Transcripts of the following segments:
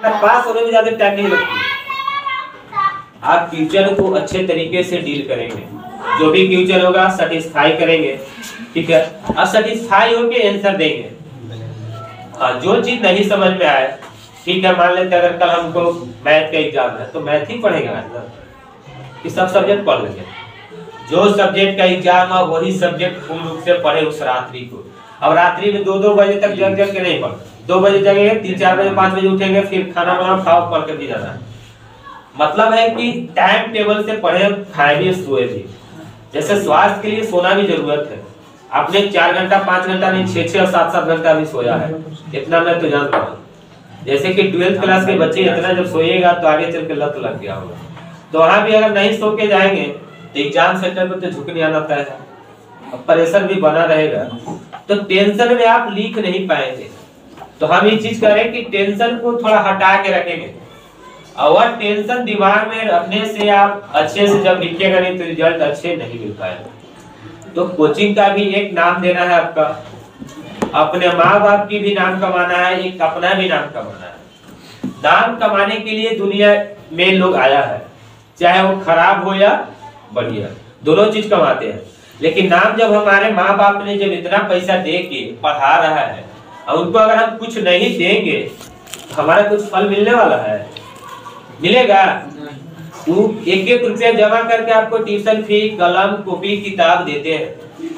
पास होने में ज्यादा टाइम नहीं लगती। आप क्वेश्चन को अच्छे तरीके से डील करेंगे, जो भी क्वेश्चन होगा सेटिस्फाई करेंगे, ठीक है, और सेटिस्फाई होके आंसर देंगे। हाँ, जो चीज नहीं समझ में आए, ठीक है, मान लेते अगर कल हमको मैथ का एग्जाम है तो मैथ ही पढ़ेगा ना, कि सब सब्जेक्ट पढ़ लेंगे। जो सब्जेक्ट का एग्जाम है वही सब्जेक्ट पूर्ण रूप से पढ़े उस रात्रि को। अब रात्रि में 2-2 बजे तक जग जग के नहीं पढ़, 2 बजे जगेंगे, 3-4 बजे 5 बजे उठेंगे, फिर खाना बनाओ खाओ पढ़ के भी जाना है। मतलब है कि टाइम टेबल से पढ़े, खाए भी सोए भी। जैसे स्वास्थ्य के लिए सोना भी जरूरत है, आपने 4 घंटा 5 घंटा नहीं 6-6 और 7-7 घंटा भी सोया है, इतना मैं तो जानता हूँ। जैसे कि 12th क्लास के बच्चे इतना जब सोएगा तो आगे चल के लत लग गया होगा। तो वहां भी अगर नहीं सो के जाएंगे तो एग्जाम सेंटर पर तो झुकने आना तय है, अब प्रेशर भी बना रहेगा, तो टेंशन में आप लिख नहीं पाएंगे। तो हम ये चीज करें कि टेंशन को थोड़ा हटा के रखेंगे, और टेंशन दिमाग में रखने से आप अच्छे से जब लिखिएगा नहीं तो रिजल्ट अच्छे नहीं मिल पाएगा। तो कोचिंग का भी एक नाम देना है आपका, अपने माँ बाप की भी नाम कमाना है, एक अपना भी नाम कमाना है। नाम कमाने के लिए दुनिया में लोग आया है, चाहे वो खराब हो या बढ़िया, दोनों चीज कमाते हैं। लेकिन नाम जब हमारे माँ बाप ने जब इतना पैसा दे के पढ़ा रहा है और उनको अगर हम कुछ नहीं देंगे तो हमारा कुछ फल मिलने वाला है? मिलेगा? वो 1-1 रुपया जमा करके आपको ट्यूशन फी, कलम, कॉपी, किताब देते हैं।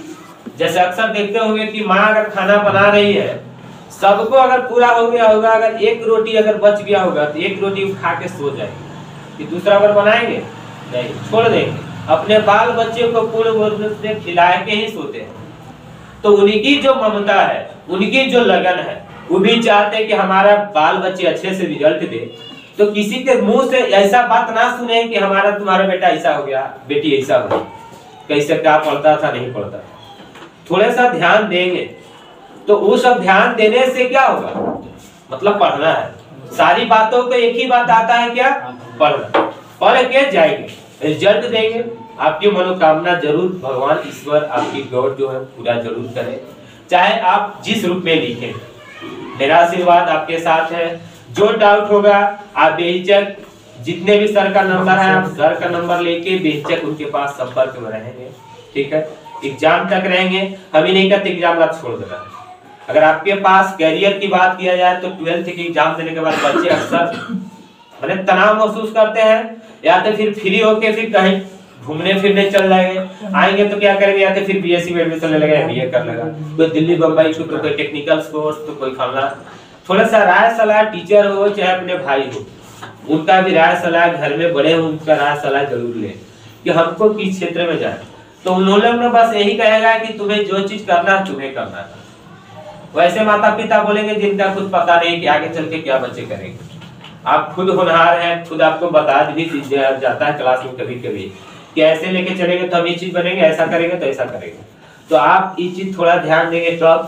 जैसे अक्सर देखते होंगे कि माँ अगर खाना बना रही है, सबको अगर पूरा हो गया होगा, अगर 1 रोटी अगर बच गया होगा तो 1 रोटी खा के सो जाएगी, कि दूसरा बार बनाएंगे नहीं, छोड़ देंगे। अपने बाल बच्चे को पूर्ण रूप से खिला के ही सोते हैं। तो उनकी जो ममता है, उनकी जो लगन है, वो भी चाहते हैं कि हमारा बाल बच्चे अच्छे से रिजल्ट दे। तो किसी के मुंह से ऐसा बात ना सुने कि हमारा तुम्हारा बेटा ऐसा हो गया, बेटी ऐसा हो गई, कैसे क्या पढ़ता था नहीं पढ़ता। थोड़ा सा ध्यान देंगे तो वो सब ध्यान देने से क्या होगा, मतलब पढ़ना है। सारी बातों को एक ही बात आता है, क्या? पढ़ना। पढ़ के जाएंगे, रिजल्ट देंगे, आपकी मनोकामना जरूर भगवान ईश्वर आपकी गॉड जो है पूरा जरूर करे, चाहे आप जिस रूप में लिखें। मेरा आशीर्वाद आपके साथ है। जो डाउट होगा आप बेहिचक, जितने भी सर का नंबर है आप सर का नंबर लेके बेहिचक उनके पास संपर्क में रहेंगे, ठीक है। एग्जाम तक रहेंगे, हम ही नहीं कहते एग्जाम आप छोड़ देना। अगर आपके पास कैरियर की बात किया जाए तो 12th के एग्जाम देने के बाद बच्चे अक्सर मैंने तनाव महसूस करते हैं, या तो फिर फ्री होके फिर कहीं घूमने फिरने चल जाएंगे, आएंगे तो क्या करेंगे, या तो फिर बीएससी में एडमिशन ले लेगा, बीए कर लेगा, कोई दिल्ली बम्बई तो कोई टेक्निकल कोर्स तो कोई फलना। थोड़ा सा राय सलाह, टीचर हो चाहे अपने भाई हो, उनका भी राय सलाह, घर में बड़े हो उनका राय सलाह जरूर ले कि हमको किस क्षेत्र में जाए। तो उन लोगों ने बस यही कहेगा कि तुम्हें जो चीज करना है तुम्हें करना है। वैसे माता पिता बोलेंगे जिनका कुछ पता नहीं कि आगे चल के क्या बच्चे करेंगे। आप खुद होनहार हैं, खुद आपको बता भी जाता है क्लास में कभी कभी कि ऐसे लेके चलेंगे तो हम ये चीज बनेंगे, ऐसा करेंगे तो ऐसा करेंगे। तो आप ये चीज थोड़ा ध्यान देंगे तब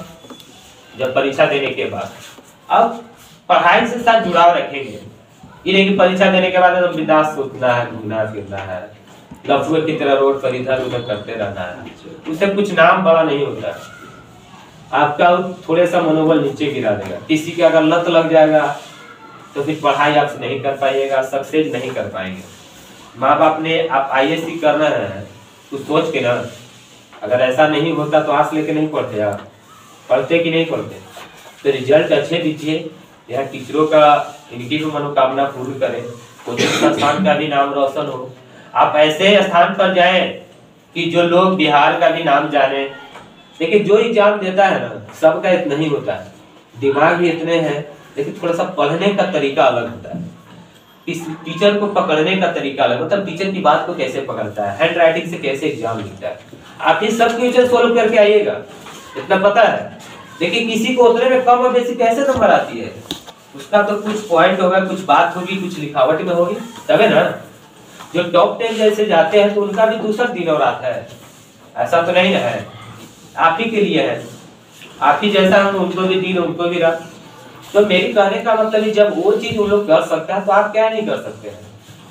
जब परीक्षा देने के बाद। अब पढ़ाई से साथ जुड़ाव रखेंगे, ये नहीं कि परीक्षा देने के बाद तो बिंदास सोचना है, घूमना फिरना है, लफुए की तरह रोड पर इधर उधर करते रहना है, उससे कुछ नाम बड़ा नहीं होता है। आपका थोड़े सा मनोबल नीचे गिरा देगा। किसी का अगर लत लग जाएगा तो फिर पढ़ाई आप नहीं कर पाइएगा, सक्सेस नहीं कर पाएंगे। माँ बाप ने आप IAS करना है तो सोच के ना, अगर ऐसा नहीं होता तो आस लेके नहीं पढ़ते, आप पढ़ते कि नहीं पढ़ते। तो रिजल्ट अच्छे दीजिए, यहाँ टीचरों का इनकी भी मनोकामना पूर्ण करें, कोचिंग संस्थान का भी नाम रोशन हो। आप ऐसे स्थान पर जाएं कि जो लोग बिहार का भी नाम जाने। देखिए जो एग्जाम देता है ना, सबका इतना ही होता है, दिमाग भी इतने हैं, लेकिन थोड़ा सा पढ़ने का तरीका अलग होता है। इस टीचर को पकड़ने का तरीका अलग, मतलब टीचर की बात को कैसे पकड़ता है, हैंड राइटिंग से कैसे एग्जाम लिखता है। आप ये सब क्वेश्चन सोल्व करके आइएगा, इतना पता है। देखिए किसी को उतने में कम और बेसी कैसे नंबर आती है, उसका तो कुछ पॉइंट होगा, कुछ बात होगी, कुछ लिखावट में होगी, तबे ना। जो टॉप 10 जैसे जाते हैं तो उनका भी दूसरा दिन और आता है, ऐसा तो नहीं है। आप ही के लिए है, आप ही जैसा हम उनको भी दिन उनको भी रात। तो मेरी कहने का मतलब जब वो चीज उन लोग कर सकते हैं तो आप क्या नहीं कर सकते हैं।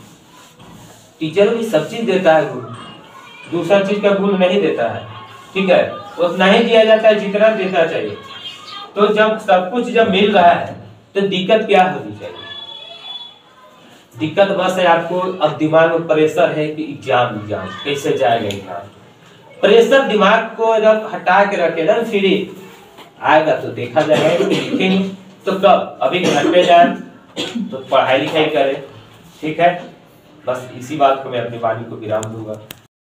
टीचर भी सब चीज देता है गुण, दूसरा चीज का गुण नहीं देता है, ठीक है, उतना ही दिया जाता है जितना देना चाहिए। तो जब सब कुछ जब मिल रहा है तो दिक्कत क्या होनी चाहिए, दिक्कत बस है आपको अब दिमाग में प्रेशर है कि एग्जाम कैसे जाएगा एग्जाम। प्रेशर दिमाग को जब हटा के रखे ना फ्री आएगा तो देखा जाएगा कि लिखेंगे। तो कब? अभी घर पे जाए तो पढ़ाई लिखाई करें, ठीक है। बस इसी बात को मैं अपनी वाणी को विराम दूंगा।